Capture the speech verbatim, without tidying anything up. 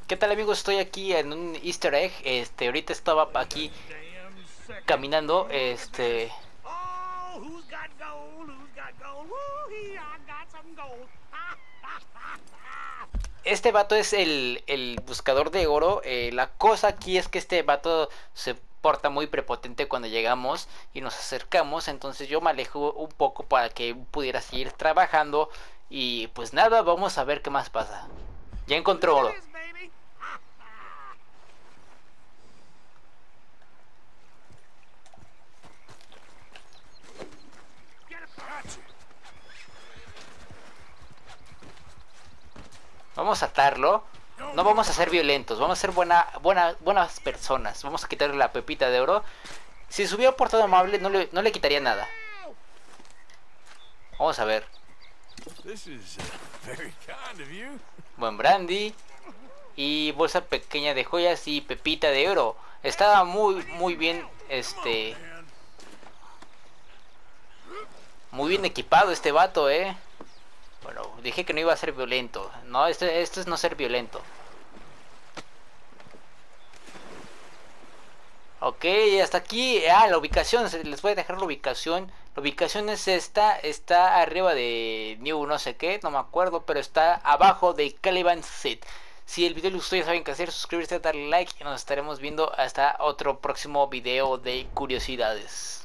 ¿Qué tal, amigos? Estoy aquí en un Easter egg. Este, ahorita estaba aquí caminando. Este, este vato es el, el buscador de oro. Eh, la cosa aquí es que este vato se porta muy prepotente cuando llegamos y nos acercamos. Entonces yo me alejo un poco para que pudiera seguir trabajando. Y pues nada, vamos a ver qué más pasa. Ya encontró oro. Vamos a atarlo. No vamos a ser violentos, vamos a ser buena, buena, buenas personas. Vamos a quitarle la pepita de oro. Si se hubiera portado amable, no le, no le quitaría nada. Vamos a ver. Buen brandy. Y bolsa pequeña de joyas y pepita de oro. Estaba muy, muy bien, este... muy bien equipado este vato, eh. Bueno, dije que no iba a ser violento. No, esto, esto es no ser violento. Ok, hasta aquí. Ah, la ubicación. Les voy a dejar la ubicación. La ubicación es esta. Está arriba de New no sé qué. No me acuerdo. Pero está abajo de Caliban Seed. Si el video les gustó, ya saben qué hacer. Suscribirse, darle like. Y nos estaremos viendo hasta otro próximo video de curiosidades.